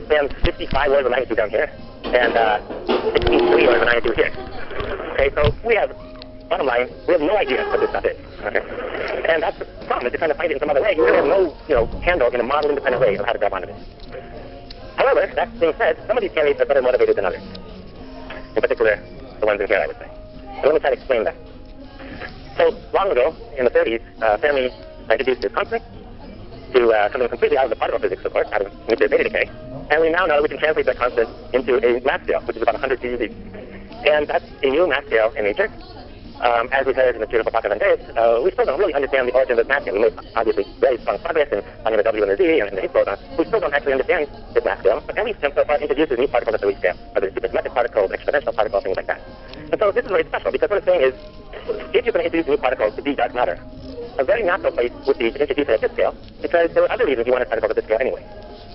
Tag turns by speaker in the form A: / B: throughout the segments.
A: spans 55 orders of magnitude down here, and 63 orders of magnitude here. Okay, so we have, bottom line, we have no idea what this stuff is. Okay, and that's the problem. If you're trying to find it in some other way, you really have no, handle in a model-independent way of how to grab onto this. However, that being said, some of these candidates are better motivated than others. In particular, the ones in here, I would say. So let me try to explain that. So, long ago, in the 30s, Fermi introduced this constant to something completely out of the particle physics, of course, out of nuclear beta decay. And we now know that we can translate that constant into a mass scale, which is about 100 GeV. And that's a new mass scale in nature. As we heard in the beautiful talk of Andreas, we still don't really understand the origin of this mass scale. We made, obviously, very strong progress in finding the W and the Z and the Higgs boson. We still don't actually understand this mass scale, but at least so far introduces new particles at the weak scale, whether it's supersymmetric particles, exponential particles, things like that. And so this is very special, because what it's saying is, if you're going to introduce new particles to be dark matter, a very natural place would be to introduce it at this scale, because there are other reasons you want a particle at this scale anyway.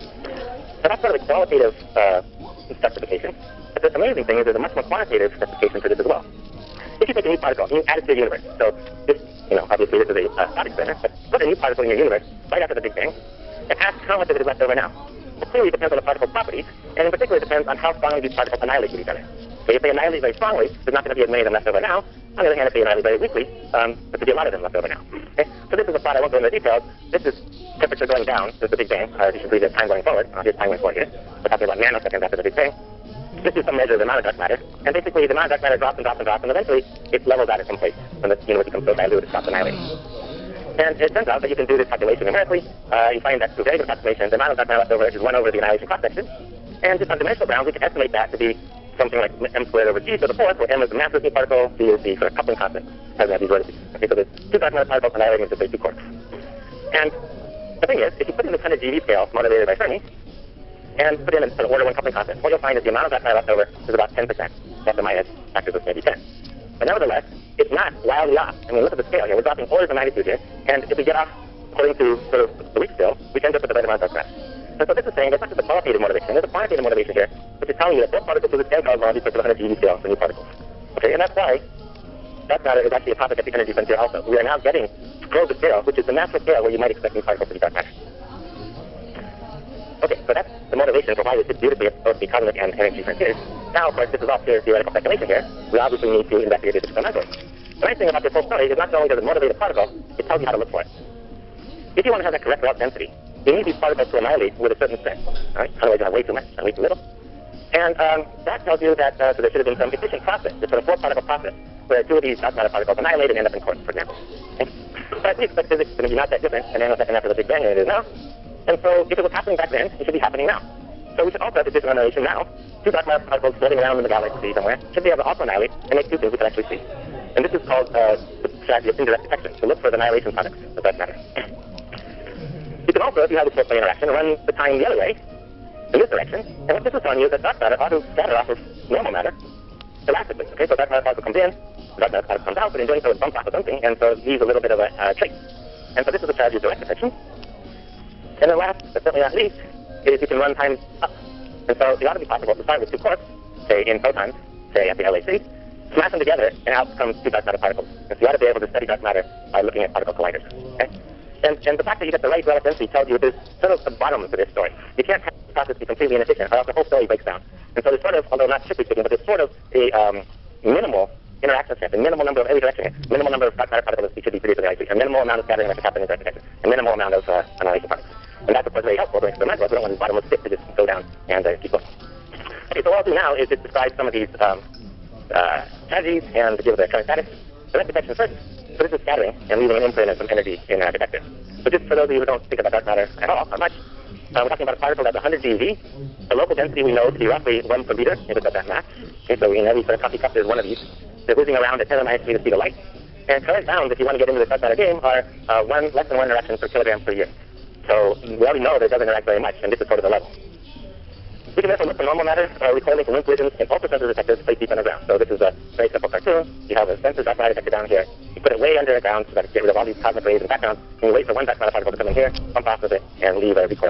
A: So that's sort of a qualitative specification. But the amazing thing is there's a much more quantitative specification for this as well. If you take a new particle, you add it to the universe. So this, obviously this is a thought experiment, but put a new particle in your universe right after the Big Bang, and ask how much of it is left over now. Well, clearly it depends on the particle's properties, and in particular it depends on how strongly these particles annihilate each other. So if they annihilate very strongly, there's not going to be as many of them left over now. On the other hand, if they annihilate very weakly, there could be a lot of them left over now. Okay? So this is a plot, I won't go into the details. This is temperature going down since the Big Bang. You should believe there's time going forward. Here's time going forward here. We're talking about nanoseconds after the Big Bang. This is some measure of the amount of dark matter. And basically, the amount of dark matter drops and drops and drops, and eventually it levels out at some place. When the universe becomes so dilute, it stops annihilating. And it turns out that you can do this calculation numerically. You find that through very good approximation, the amount of dark matter left over is 1 over the annihilation cross-section. And just on dimensional grounds, we can estimate that to be something like m squared over g to the fourth, where m is the mass of the particle, g is the sort of coupling constant, as we have these vortices. Okay, so there's two dark matter particles annihilating into say 2 quarks. And the thing is, if you put in this 100 GeV scale motivated by Fermi, and put in a sort of order 1 coupling constant, what you'll find is the amount of dark matter left over is about 10%, plus or minus factors of maybe 10. But nevertheless, it's not wildly off. I mean, look at the scale here. We're dropping orders of magnitude here, and if we get off according to sort of the weak scale, we end up with the right amount of dark matter. And so this is saying there's not just a qualitative motivation, there's a quantitative motivation here, which is telling you that both particles to this n cosmology put to the 100 GeV scale for new particles. Okay, and that's why dark matter is actually a topic at the energy frontier also. We are now getting to probe the scale, which is the natural scale where you might expect new particles to be dark matter. Okay, so that's the motivation for why we sit beautifully at both the cosmic and energy frontiers. Now, of course, this is all pure theoretical speculation here. We obviously need to investigate this experimentally. The nice thing about this whole story is not only does it motivate a particle, it tells you how to look for it. If you want to have that correct route density, you need these particles to annihilate with a certain strength. Right? Otherwise, you have way too much and way too little. And that tells you that so there should have been some efficient process, this sort of 4-particle process, where 2 of these dark matter particles annihilate and end up in quarks, for example. Okay? But we expect physics to be not that different a nanosecond after the Big Bang than it is now. And so, if it was happening back then, it should be happening now. So we should also have this annihilation now. 2 dark matter particles floating around in the galaxy somewhere should be able to also annihilate and make 2 things we can actually see. And this is called the strategy of indirect detection, to look for the annihilation products of dark matter. You can also, if you have this 4-plane interaction, run the time the other way, in this direction, and what this is telling you is that dark matter ought to scatter off of normal matter elastically. Okay, so dark matter particle comes in, dark matter particle comes out, but in doing so it bumps off of something, and so it leaves a little bit of a trace. And so this is the strategy of direct detection. And then last, but certainly not least, is you can run time up. And so it ought to be possible to start with 2 quarks, say in photons, say at the LHC, smash them together, and out comes 2 dark matter particles. And so you ought to be able to study dark matter by looking at particle colliders. Okay? And the fact that you get the right relative density tells you there's sort of a bottom to this story. You can't have the process be completely inefficient, or else the whole story breaks down. And so there's sort of, although not strictly speaking, but there's sort of a minimal interaction step, a minimal number of every direction, minimal number of dark matter particles that should be produced in the LHC, a minimal amount of scattering that should happen in direct detection, a minimal amount of annihilation particles. And that's, of course, very helpful for experimental. We don't want these bottomless pits to just go down and keep going. Okay, so what I'll do now is just describe some of these strategies and give the current status. Direct detection first. So this is scattering and leaving an imprint and some energy in a detector. So just for those of you who don't think about dark matter at all, or much, we're talking about a particle that's 100 GeV. The local density we know to be roughly 1 per meter, if it's at that mass. Okay, so in every sort of coffee cup there's one of these. They're whizzing around at 10 to the minus 3 the speed of light. And current bounds, if you want to get into the dark matter game, are less than 1 interaction per kilogram per year. So we already know that it doesn't interact very much, and this is sort of the level. We can therefore look for normal matter, recoiling from limp collisions in ultra-sensitive detectors placed deep underground. So this is a very simple cartoon. You have a sensor dark matter detector down here. You put it way underground so that it gets rid of all these cosmic rays in the background, and you wait for 1 dark matter particle to come in here, bump off with it, and leave a recoil.